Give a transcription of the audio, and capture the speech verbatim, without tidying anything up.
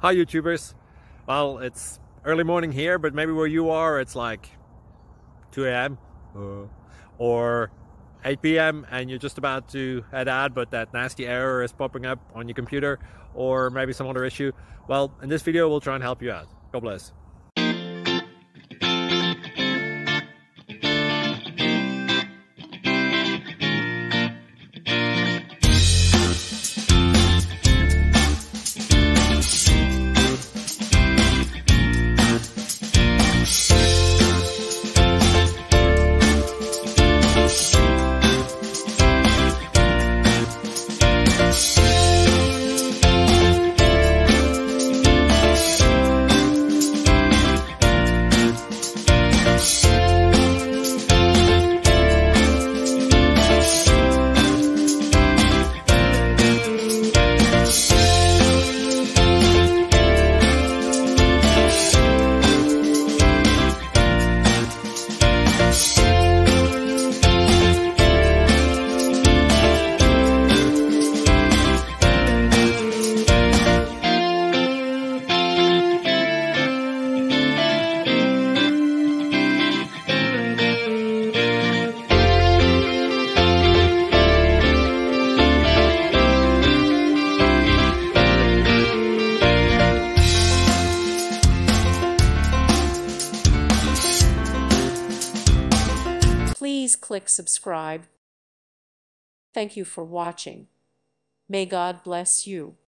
Hi YouTubers. Well, it's early morning here, but maybe where you are it's like two A M Uh, or eight P M and you're just about to head out, but that nasty error is popping up on your computer, or maybe some other issue. Well, in this video we'll try and help you out. God bless. Please click subscribe. Thank you for watching. May God bless you.